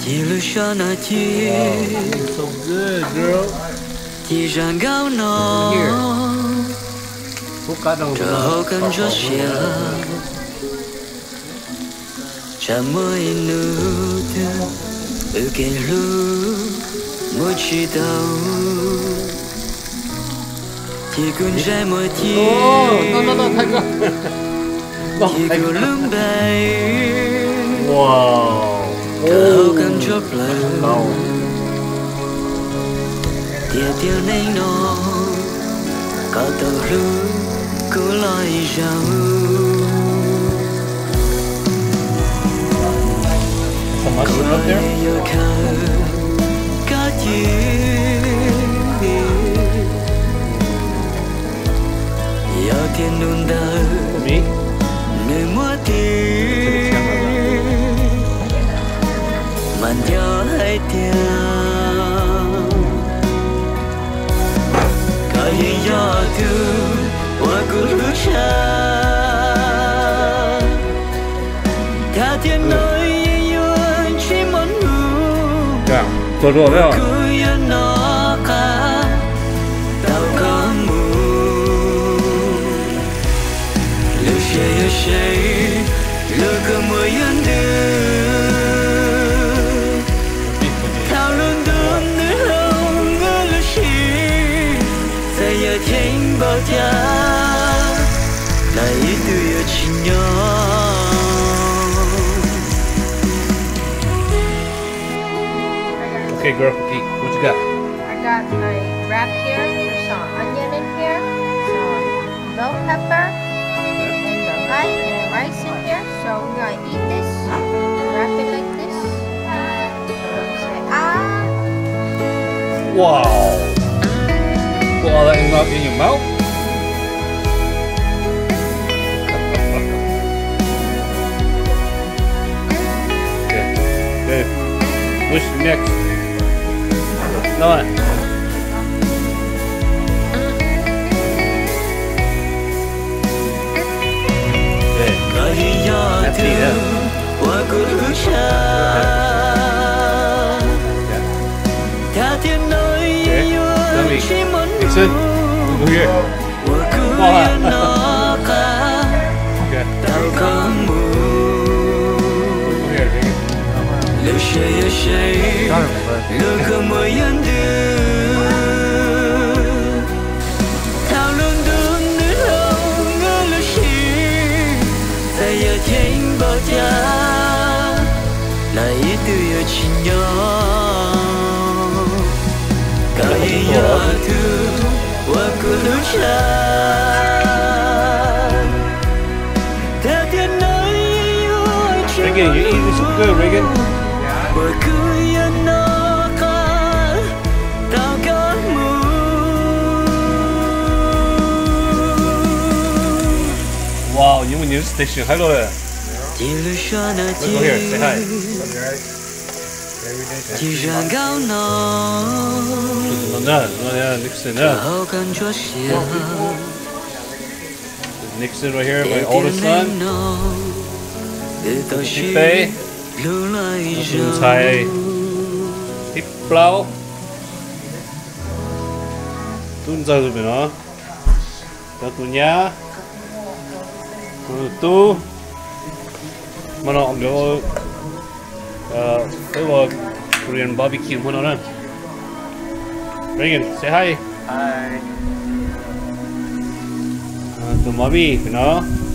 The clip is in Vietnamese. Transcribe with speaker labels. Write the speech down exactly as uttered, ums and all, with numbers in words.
Speaker 1: So good, girl. Here. Who got on Oh, no, no, no, Tiger. No, Tiger. Wow. Oh, wow.
Speaker 2: Tia tia nay nó có tàu lư cứ loi rau
Speaker 1: Some mushroom up there?
Speaker 2: Cá chiên giờ thiên nôn đời
Speaker 1: Me?
Speaker 2: người mua tiền màn gió hay tia Yo tu wa guru cha ta thiên nơi yuan chi món nu
Speaker 1: Yeah, tôi rồi đấy ạ.
Speaker 2: cứ yên nó cả tao có mù lưu xe yêu xe lưu cơ mùa yên đưa thao luôn đường nơi hông ngơ lưu xe giờ thiên bao giờ lại từ chỉ nhớ
Speaker 1: Okay, girl, eat. What you got?
Speaker 3: I got my wrap here. There's some onion in here, some bell pepper, and the rice and rice in here. So we're gonna eat this. Wrap it like this. Say ah.
Speaker 1: Wow. Put all that in, in your mouth? Okay. Okay. What's next? No one. Okay. That's it, yeah. Okay. Nixon, over here. Oh, okay. Over here, Reagan, you eating so good, Reagan. Wow, you went to the station. Hello there. Let's go here. Say hi. No, no, no, yeah, Nixon, yeah. Nixon right here, my oldest son. Bay. Thai hip plow. Tun ra rồi nó. Đó tu nhá. Tu. Mà nó ông đó. Uh, cái vào Korean barbecue mà nó nè. Reagan, say hi.
Speaker 2: Hi.
Speaker 1: Uh, tu Mavi, you know.